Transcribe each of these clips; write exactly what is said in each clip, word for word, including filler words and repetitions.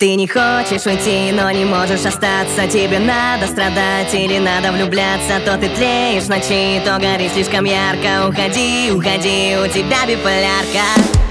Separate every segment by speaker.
Speaker 1: Ты не хочешь уйти, но не можешь остаться. Тебе надо страдать или надо влюбляться. То ты тлеешь в ночи, то горишь слишком ярко. Уходи, уходи, у тебя биполярка.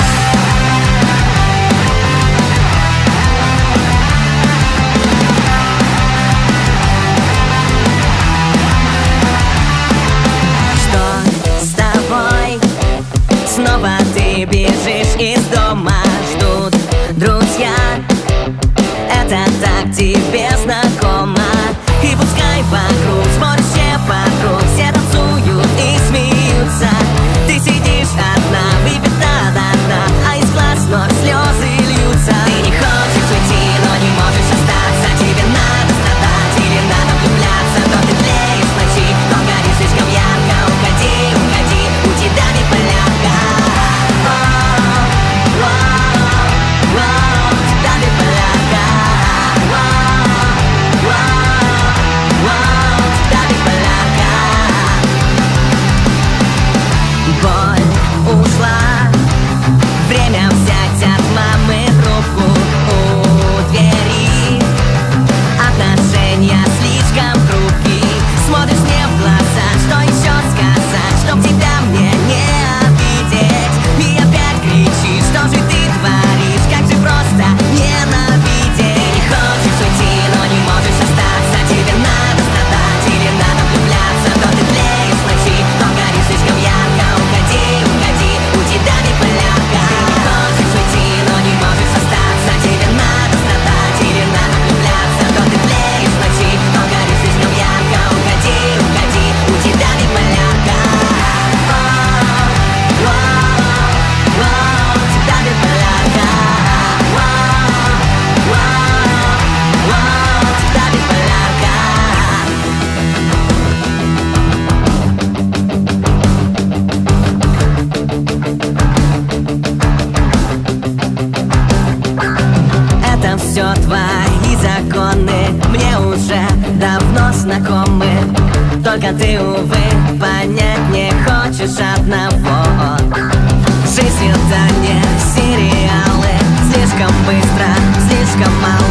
Speaker 1: Что с тобой? Снова ты бежишь из дома. Ждут друзья. Это так тебе знакомо. И пускай вокруг сборище подруг, все танцуют и смеются. Ты сидишь одна, выпита до дна, а из глаз вновь слезы льются. Ты не хочешь уйти, но не можешь остаться. Тебе надо страдать или надо влюбляться. То ты тлеешь в ночи, то горишь слишком ярко. Уходи, уходи, у тебя биполярка. Боль ушла, время взять от мамы трубку у двери. Отношения слишком хрупкие, смотришь мне в глаза, что еще сказать, чтоб тебя мне не обидеть. И опять кричишь, что же ты творишь, как же просто ненавидеть. Ты не хочешь уйти, но не можешь остаться. Тебе надо страдать или надо влюбляться. То ты тлеешь в ночи, то горишь слишком ярко. Уходи, уходи, у тебя биполярка. Ты не хочешь уйти, но не можешь остаться. Тебе надо страдать или надо влюбляться. То ты тлеешь в ночи, то горишь слишком ярко. Уходи, уходи, у тебя биполярка. Это все твои законы, мне уже давно знакомы. Только ты, увы, понять не хочешь одного. Жизнь — это не сериалы, слишком быстро, слишком мало.